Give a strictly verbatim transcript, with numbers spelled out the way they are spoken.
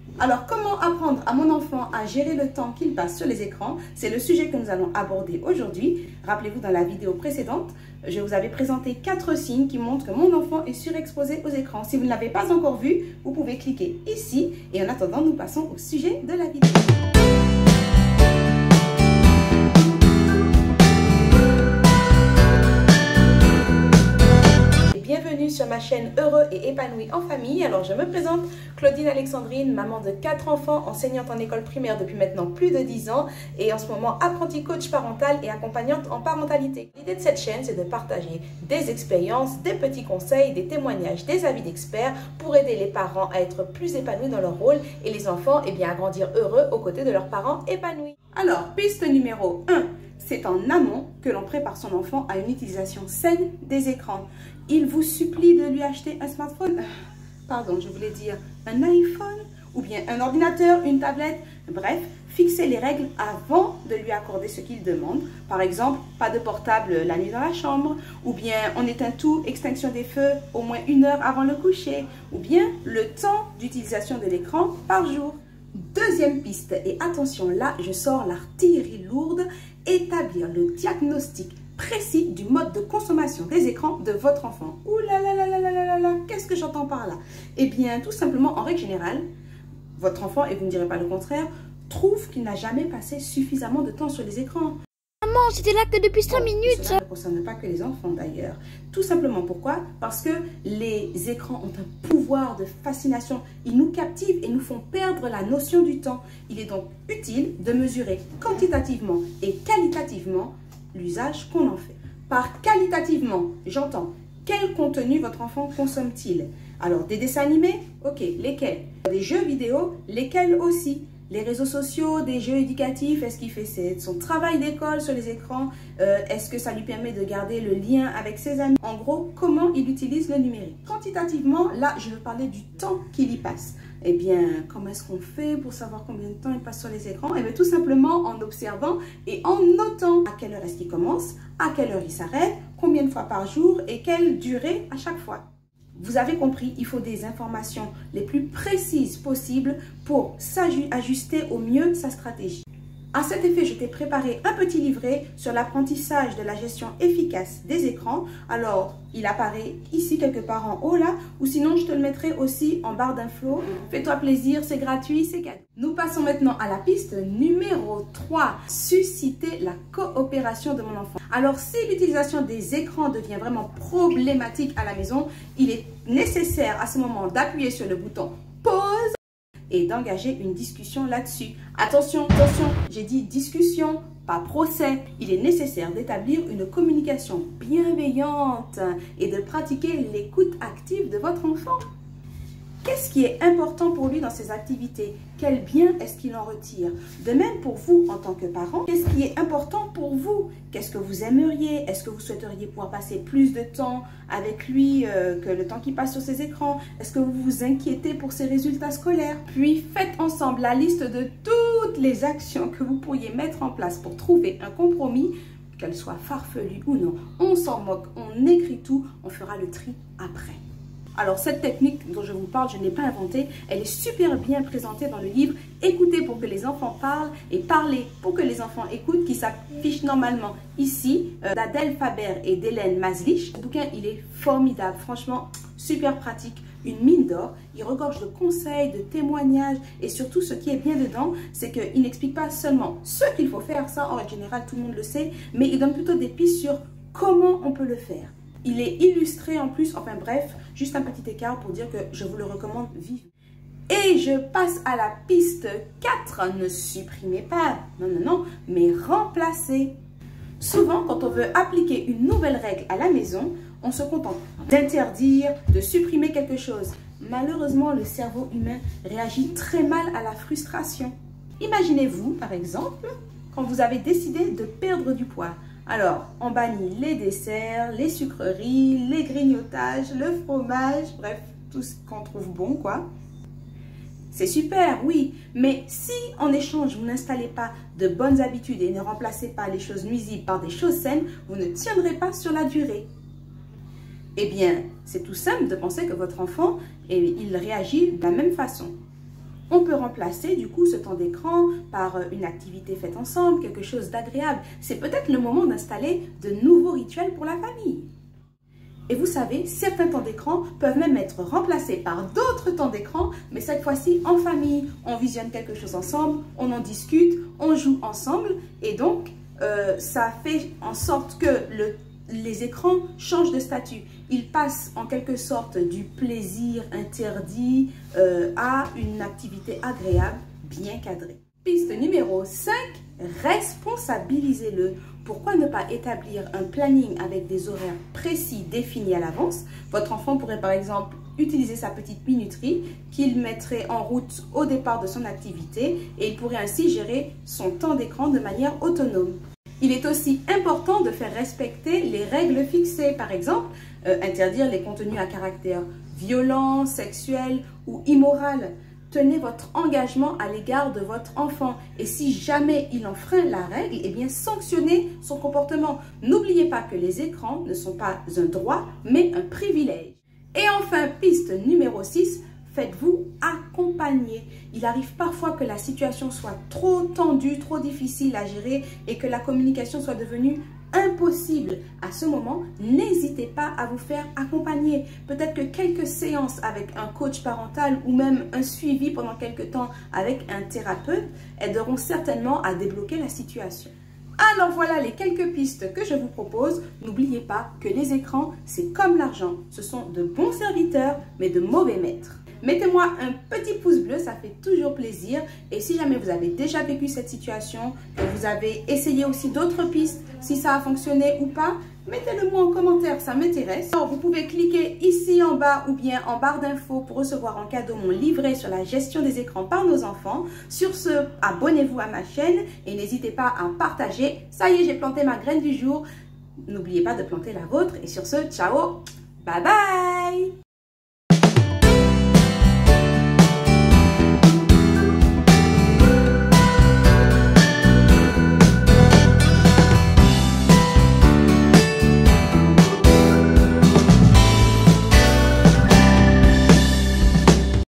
Alors, comment apprendre à mon enfant à gérer le temps qu'il passe sur les écrans? C'est le sujet que nous allons aborder aujourd'hui. Rappelez-vous, dans la vidéo précédente, je vous avais présenté quatre signes qui montrent que mon enfant est surexposé aux écrans. Si vous ne l'avez pas encore vu, vous pouvez cliquer ici. Et en attendant, nous passons au sujet de la vidéo. Bienvenue sur ma chaîne Heureux et épanoui en famille. Alors je me présente, Claudine Alexandrine, maman de quatre enfants, enseignante en école primaire depuis maintenant plus de dix ans et en ce moment apprentie coach parental et accompagnante en parentalité. L'idée de cette chaîne, c'est de partager des expériences, des petits conseils, des témoignages, des avis d'experts pour aider les parents à être plus épanouis dans leur rôle et les enfants eh bien, à grandir heureux aux côtés de leurs parents épanouis. Alors, piste numéro un. C'est en amont que l'on prépare son enfant à une utilisation saine des écrans. Il vous supplie de lui acheter un smartphone, pardon, je voulais dire un iPhone, ou bien un ordinateur, une tablette. Bref, fixez les règles avant de lui accorder ce qu'il demande. Par exemple, pas de portable la nuit dans la chambre, ou bien on éteint tout, extinction des feux au moins une heure avant le coucher, ou bien le temps d'utilisation de l'écran par jour. Deuxième piste, et attention là, je sors l'artillerie lourde, établir le diagnostic précis du mode de consommation des écrans de votre enfant. Ouh là là là là là là là là, qu'est-ce que j'entends par là? Eh bien, tout simplement, en règle générale, votre enfant, et vous ne direz pas le contraire, trouve qu'il n'a jamais passé suffisamment de temps sur les écrans. Maman, c'était là que depuis cinq minutes. Cela ne concerne pas que les enfants d'ailleurs. Tout simplement pourquoi? Parce que les écrans ont un pouvoir de fascination. Ils nous captivent et nous font perdre la notion du temps. Il est donc utile de mesurer quantitativement et qualitativement l'usage qu'on en fait. Par qualitativement, j'entends quel contenu votre enfant consomme-t-il? Alors, des dessins animés? Ok, lesquels? Des jeux vidéo? Lesquels aussi? Les réseaux sociaux, des jeux éducatifs, est-ce qu'il fait son travail d'école sur les écrans? euh, Est-ce que ça lui permet de garder le lien avec ses amis? En gros, comment il utilise le numérique? Quantitativement, là, je veux parler du temps qu'il y passe. Eh bien, comment est-ce qu'on fait pour savoir combien de temps il passe sur les écrans? Eh bien, tout simplement en observant et en notant à quelle heure est-ce qu'il commence, à quelle heure il s'arrête, combien de fois par jour et quelle durée à chaque fois. Vous avez compris, il faut des informations les plus précises possibles pour s'ajuster au mieux sa stratégie. À cet effet, je t'ai préparé un petit livret sur l'apprentissage de la gestion efficace des écrans. Alors, il apparaît ici quelque part en haut là, ou sinon je te le mettrai aussi en barre d'infos. Fais-toi plaisir, c'est gratuit, c'est cadeau. Nous passons maintenant à la piste numéro trois. Susciter la coopération de mon enfant. Alors, si l'utilisation des écrans devient vraiment problématique à la maison, il est nécessaire à ce moment d'appuyer sur le bouton pause et d'engager une discussion là-dessus. Attention, attention, j'ai dit discussion, pas procès. Il est nécessaire d'établir une communication bienveillante et de pratiquer l'écoute active de votre enfant. Qu'est-ce qui est important pour lui dans ses activités? Quel bien est-ce qu'il en retire? De même pour vous en tant que parent, qu'est-ce qui est important pour vous? Qu'est-ce que vous aimeriez? Est-ce que vous souhaiteriez pouvoir passer plus de temps avec lui euh, que le temps qu'il passe sur ses écrans? Est-ce que vous vous inquiétez pour ses résultats scolaires? Puis faites ensemble la liste de toutes les actions que vous pourriez mettre en place pour trouver un compromis, qu'elle soit farfelue ou non. On s'en moque, on écrit tout, on fera le tri après. Alors, cette technique dont je vous parle, je ne l'ai pas inventée. Elle est super bien présentée dans le livre « Écoutez pour que les enfants parlent » et « Parler pour que les enfants écoutent » qui s'affiche normalement ici, euh, d'Adèle Faber et d'Hélène Mazlich. Ce bouquin, il est formidable, franchement, super pratique, une mine d'or. Il regorge de conseils, de témoignages et surtout, ce qui est bien dedans, c'est qu'il n'explique pas seulement ce qu'il faut faire, ça en général, tout le monde le sait, mais il donne plutôt des pistes sur comment on peut le faire. Il est illustré en plus, enfin bref, juste un petit écart pour dire que je vous le recommande vivement. Et je passe à la piste quatre. Ne supprimez pas, non, non, non, mais remplacez. Souvent, quand on veut appliquer une nouvelle règle à la maison, on se contente d'interdire, de supprimer quelque chose. Malheureusement, le cerveau humain réagit très mal à la frustration. Imaginez-vous, par exemple, quand vous avez décidé de perdre du poids. Alors, on bannit les desserts, les sucreries, les grignotages, le fromage, bref, tout ce qu'on trouve bon, quoi. C'est super, oui, mais si en échange, vous n'installez pas de bonnes habitudes et ne remplacez pas les choses nuisibles par des choses saines, vous ne tiendrez pas sur la durée. Eh bien, c'est tout simple de penser que votre enfant, il réagit de la même façon. On peut remplacer du coup ce temps d'écran par une activité faite ensemble, quelque chose d'agréable. C'est peut-être le moment d'installer de nouveaux rituels pour la famille. Et vous savez, certains temps d'écran peuvent même être remplacés par d'autres temps d'écran, mais cette fois-ci en famille. On visionne quelque chose ensemble, on en discute, on joue ensemble et donc euh, ça fait en sorte que le les écrans changent de statut. Ils passent en quelque sorte du plaisir interdit euh, à une activité agréable, bien cadrée. Piste numéro cinq, responsabilisez-le. Pourquoi ne pas établir un planning avec des horaires précis définis à l'avance? Votre enfant pourrait par exemple utiliser sa petite minuterie qu'il mettrait en route au départ de son activité et il pourrait ainsi gérer son temps d'écran de manière autonome. Il est aussi important de faire respecter les règles fixées, par exemple, euh, interdire les contenus à caractère violent, sexuel ou immoral. Tenez votre engagement à l'égard de votre enfant et si jamais il enfreint la règle, eh bien sanctionnez son comportement. N'oubliez pas que les écrans ne sont pas un droit, mais un privilège. Et enfin, piste numéro six, faites-vous accompagner. Il arrive parfois que la situation soit trop tendue, trop difficile à gérer et que la communication soit devenue impossible. À ce moment, n'hésitez pas à vous faire accompagner. Peut-être que quelques séances avec un coach parental ou même un suivi pendant quelques temps avec un thérapeute aideront certainement à débloquer la situation. Alors voilà les quelques pistes que je vous propose. N'oubliez pas que les écrans, c'est comme l'argent. Ce sont de bons serviteurs, mais de mauvais maîtres. Mettez-moi un petit pouce bleu, ça fait toujours plaisir. Et si jamais vous avez déjà vécu cette situation, que vous avez essayé aussi d'autres pistes, si ça a fonctionné ou pas, mettez-le moi en commentaire, ça m'intéresse. Vous pouvez cliquer ici en bas ou bien en barre d'infos pour recevoir en cadeau mon livret sur la gestion des écrans par nos enfants. Sur ce, abonnez-vous à ma chaîne et n'hésitez pas à partager. Ça y est, j'ai planté ma graine du jour. N'oubliez pas de planter la vôtre. Et sur ce, ciao, bye bye!